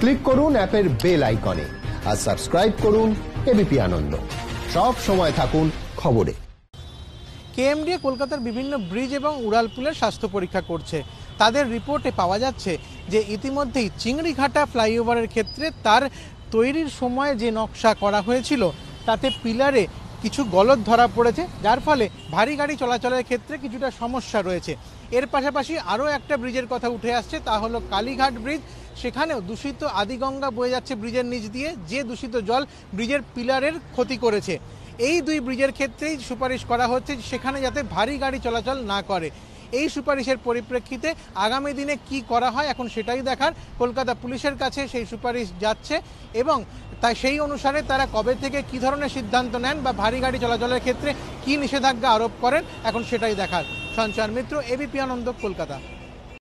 Click করুন অ্যাপের bell আইকনে আর সাবস্ক্রাইব করুন এবিপি আনন্দ। সব সময় থাকুন খবরে। কেএমডিএ কলকাতার বিভিন্ন ব্রিজ এবং উড়ালপুলের স্বাস্থ্য পরীক্ষা করছে। তাদের রিপোর্টে পাওয়া যাচ্ছে যে ইতিমধ্যেই চিংড়িঘাটা ফ্লাইওভারের ক্ষেত্রে তার তৈরির সময় যে নকশা করা হয়েছিল তাতে পিলারে কিছু গলদ ধরা পড়েছে, যার ফলে ভারী গাড়ি চলাচলের ক্ষেত্রে কিছুটা সমস্যা রয়েছে। এর পাশাপাশি আরও একটা ব্রিজের কথা উঠে আসছে, তা হলো কালীঘাট ব্রিজ। সেখানেও দূষিত আদিগঙ্গা বয়ে যাচ্ছে ব্রিজের নিচ দিয়ে, যে দূষিত জল ব্রিজের পিলারের ক্ষতি করেছে। এই দুই ব্রিজের ক্ষেত্রেই সুপারিশ করা হচ্ছে সেখানে যাতে ভারী গাড়ি চলাচল না করে। এই সুপারিশের পরিপ্রেক্ষিতে আগামী দিনে কি করা হয় এখন সেটাই দেখার। কলকাতা পুলিশের কাছে সেই সুপারিশ যাচ্ছে এবং তাই সেই অনুসারে তারা কবে থেকে কি ধরনের সিদ্ধান্ত নেন বা ভারী গাড়ি চলাচলের ক্ষেত্রে কি নিষেধাজ্ঞা আরোপ করেন এখন সেটাই দেখার। সঞ্চয়ন মিত্র, এবিপি আনন্দ, কলকাতা।